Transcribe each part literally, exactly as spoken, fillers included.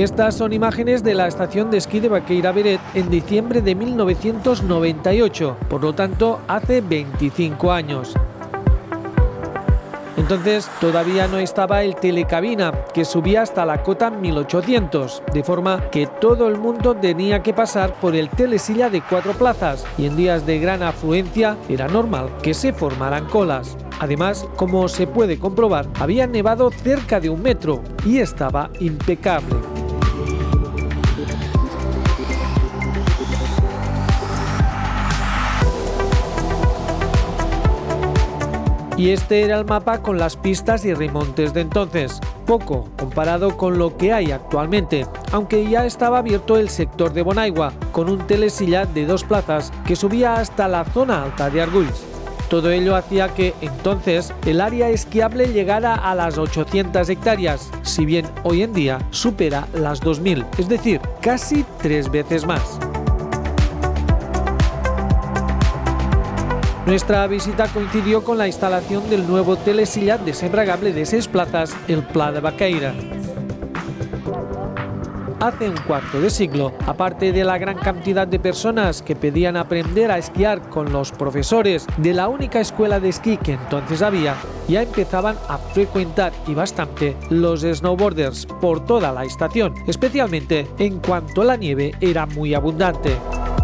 Estas son imágenes de la estación de esquí de Baqueira Beret en diciembre de mil novecientos noventa y ocho, por lo tanto hace veinticinco años. Entonces todavía no estaba el telecabina, que subía hasta la cota mil ochocientos, de forma que todo el mundo tenía que pasar por el telesilla de cuatro plazas, y en días de gran afluencia era normal que se formaran colas. Además, como se puede comprobar, había nevado cerca de un metro y estaba impecable. Y este era el mapa con las pistas y remontes de entonces. Poco comparado con lo que hay actualmente, aunque ya estaba abierto el sector de Bonaigua, con un telesilla de dos plazas que subía hasta la zona alta de Arguls. Todo ello hacía que, entonces, el área esquiable llegara a las ochocientas hectáreas, si bien hoy en día supera las dos mil, es decir, casi tres veces más. Nuestra visita coincidió con la instalación del nuevo telesilla desembragable de seis plazas, el Pla de Baqueira. Hace un cuarto de siglo, aparte de la gran cantidad de personas que pedían aprender a esquiar con los profesores de la única escuela de esquí que entonces había, ya empezaban a frecuentar y bastante los snowboarders por toda la estación, especialmente en cuanto la nieve era muy abundante.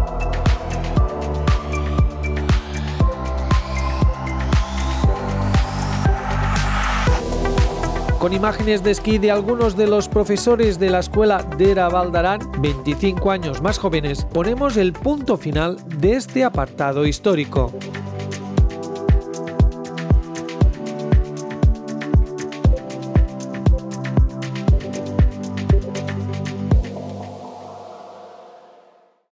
Con imágenes de esquí de algunos de los profesores de la escuela Dera Valdaran, veinticinco años más jóvenes, ponemos el punto final de este apartado histórico.